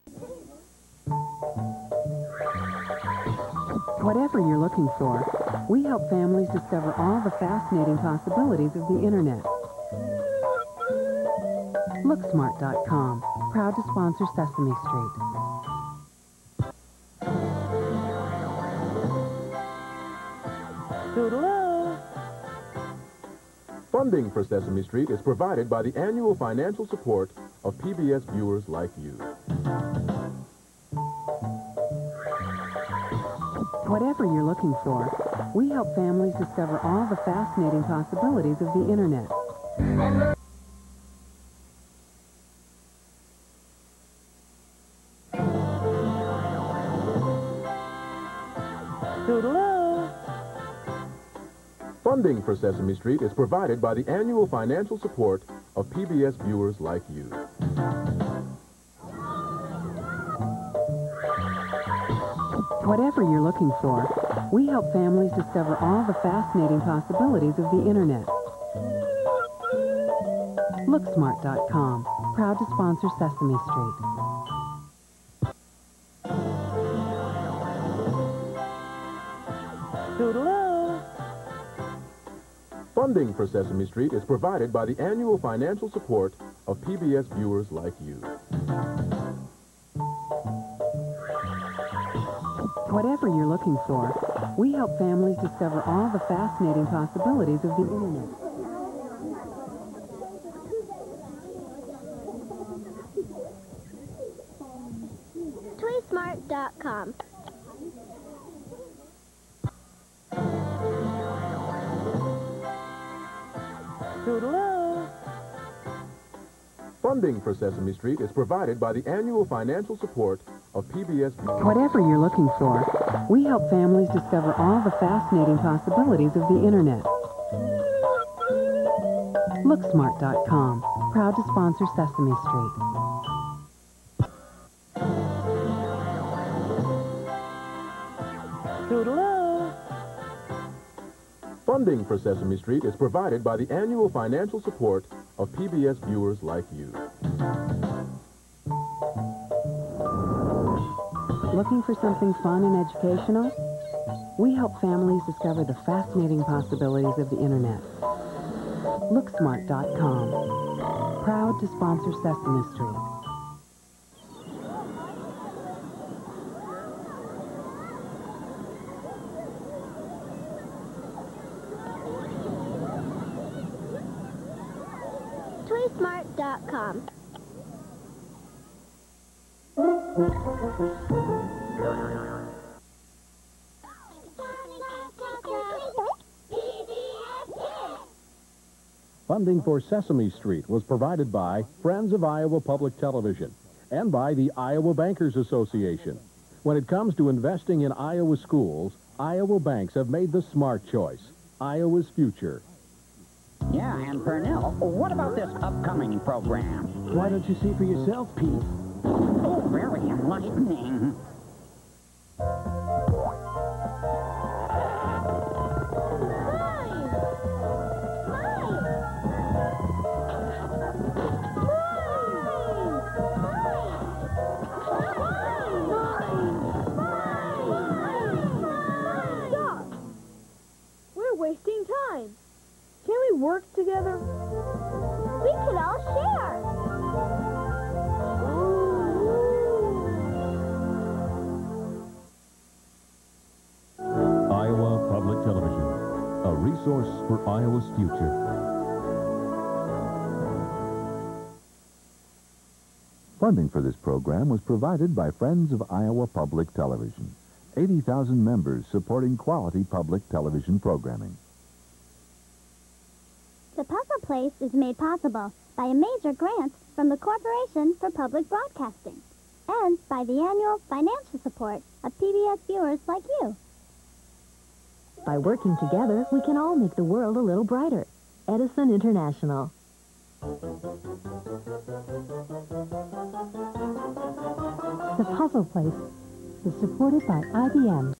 Whatever you're looking for, we help families discover all the fascinating possibilities of the Internet. LookSmart.com, proud to sponsor Sesame Street. Toodaloo! Funding for Sesame Street is provided by the annual financial support of PBS viewers like you. Whatever you're looking for, we help families discover all the fascinating possibilities of the Internet. Toodaloo! Funding for Sesame Street is provided by the annual financial support of PBS viewers like you. Whatever you're looking for, we help families discover all the fascinating possibilities of the Internet. LookSmart.com, proud to sponsor Sesame Street. Toodaloo! Funding for Sesame Street is provided by the annual financial support of PBS viewers like you. Whatever you're looking for, we help families discover all the fascinating possibilities of the Internet. ToySmart.com. Toodaloo! Funding for Sesame Street is provided by the annual financial support of PBS viewers. Whatever you're looking for, we help families discover all the fascinating possibilities of the Internet. LookSmart.com, proud to sponsor Sesame Street. Toodaloo! Funding for Sesame Street is provided by the annual financial support of PBS viewers like you. Looking for something fun and educational? We help families discover the fascinating possibilities of the Internet. LookSmart.com, proud to sponsor Sesame Street. ToySmart.com. Funding for Sesame Street was provided by Friends of Iowa Public Television and by the Iowa Bankers Association. When it comes to investing in Iowa schools, Iowa banks have made the smart choice. Iowa's future. Yeah, and Pernell, what about this upcoming program? Why don't you see for yourself, Pete? Oh, very enlightening. Stop! We're wasting time. Can we work together? We can all share. Iowa Public Television, a resource for Iowa's future. Funding for this program was provided by Friends of Iowa Public Television. 80,000 members supporting quality public television programming. The Puzzle Place is made possible by a major grant from the Corporation for Public Broadcasting and by the annual financial support of PBS viewers like you. By working together, we can all make the world a little brighter. Edison International. The Puzzle Place is supported by IBM.